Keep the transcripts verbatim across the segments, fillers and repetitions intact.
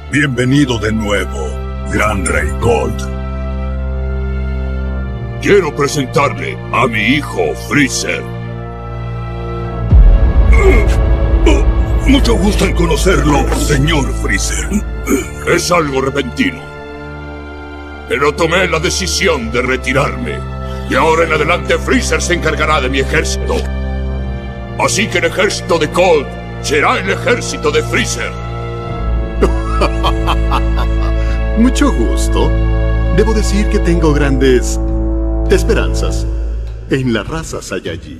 Bienvenido de nuevo, Gran Rey Colt. Quiero presentarle a mi hijo Freezer. Mucho gusto en conocerlo, señor Freezer. Es algo repentino, pero tomé la decisión de retirarme. Y ahora en adelante Freezer se encargará de mi ejército. Así que el ejército de Colt será el ejército de Freezer. Mucho gusto. Debo decir que tengo grandes esperanzas en la raza Saiyajin.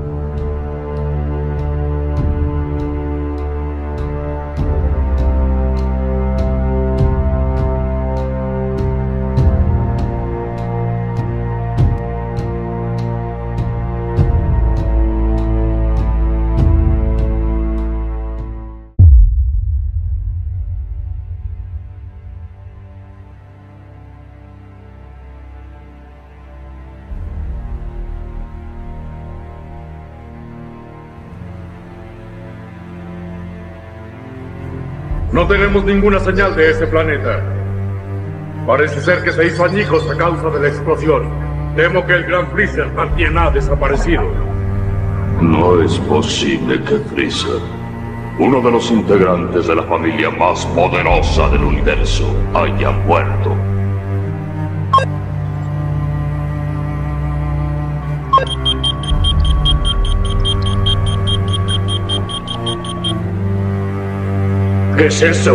No tenemos ninguna señal de ese planeta. Parece ser que se hizo añicos a causa de la explosión. Temo que el Gran Freezer también ha desaparecido. No es posible que Freezer, uno de los integrantes de la familia más poderosa del universo, haya muerto. ¿Qué es eso?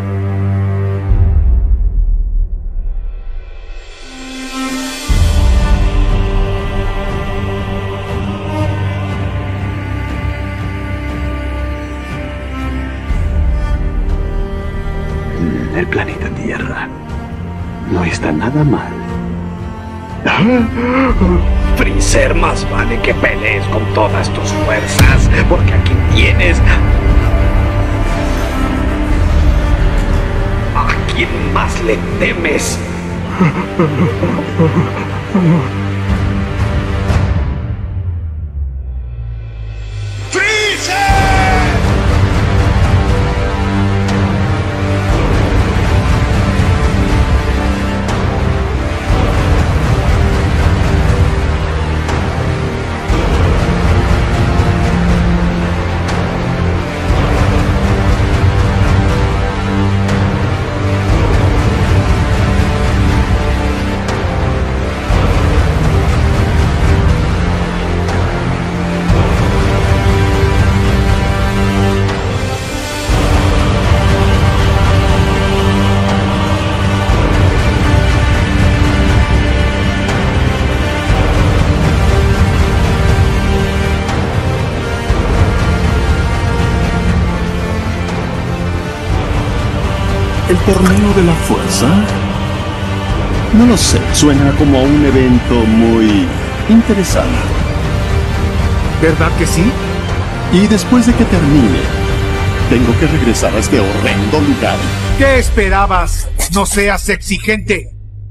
El planeta Tierra no está nada mal. Freezer, más vale que pelees con todas tus fuerzas, porque aquí tienes... ¿A quién más le temes? ¿El torneo de la fuerza? No lo sé, suena como a un evento muy interesante. ¿Verdad que sí? Y después de que termine, tengo que regresar a este horrendo lugar. ¿Qué esperabas? No seas exigente.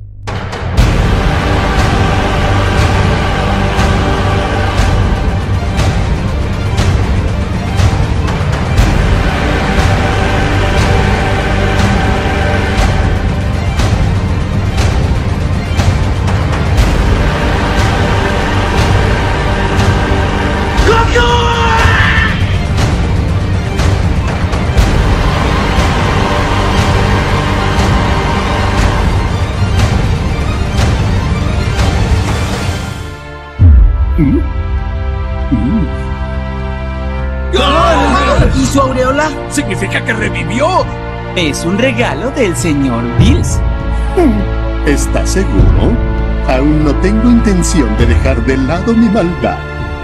¿Mm? ¿Mm? ¿Y su aureola? ¡Significa que revivió! Es un regalo del señor Bills. ¿Estás seguro? Aún no tengo intención de dejar de lado mi maldad.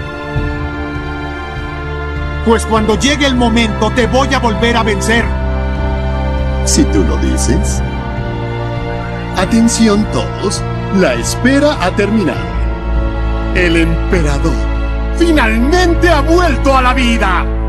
Pues cuando llegue el momento te voy a volver a vencer. Si tú lo dices. Atención todos, la espera ha terminado. El emperador finalmente ha vuelto a la vida.